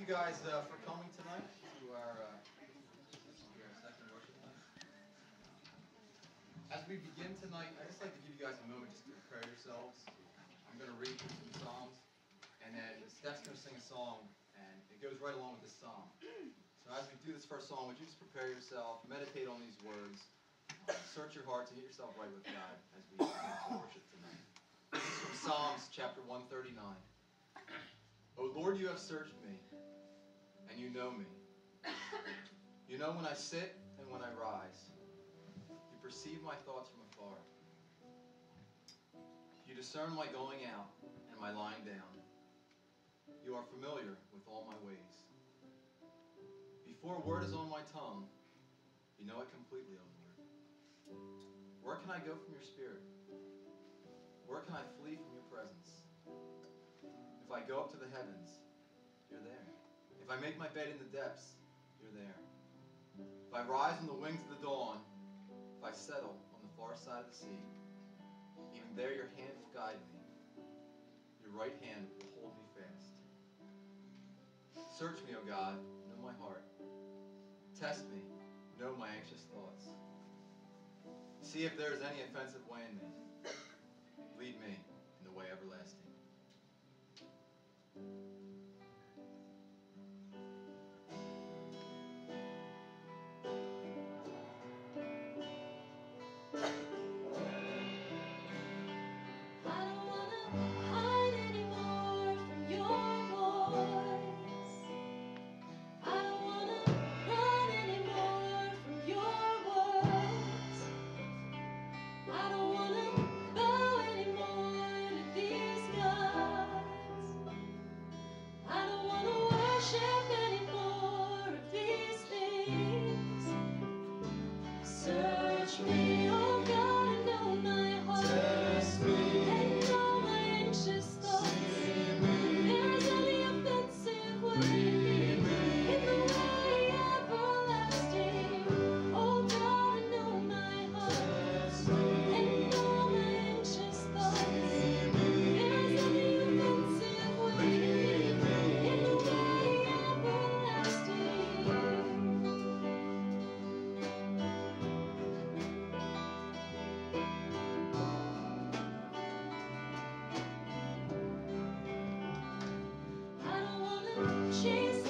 you guys for coming tonight to our second worship night. As we begin tonight, I'd just like to give you guys a moment just to prepare yourselves. I'm going to read through some psalms, and then Steph's going to sing a song, and it goes right along with this psalm. So as we do this first song, would you just prepare yourself, meditate on these words, search your hearts, and get yourself right with God as we begin to worship tonight. This is from Psalms chapter 139. O Lord, you have searched me, and you know me. You know when I sit and when I rise. You perceive my thoughts from afar. You discern my going out and my lying down. You are familiar with all my ways. Before a word is on my tongue, you know it completely, O Lord. Where can I go from your spirit? Where can I flee from your presence? If I go up to the heavens, you're there. If I make my bed in the depths, you're there. If I rise on the wings of the dawn, if I settle on the far side of the sea, even there your hand will guide me. Your right hand will hold me fast. Search me, O God, know my heart. Test me, know my anxious thoughts. See if there is any offensive way in me. Lead me in the way everlasting. Chase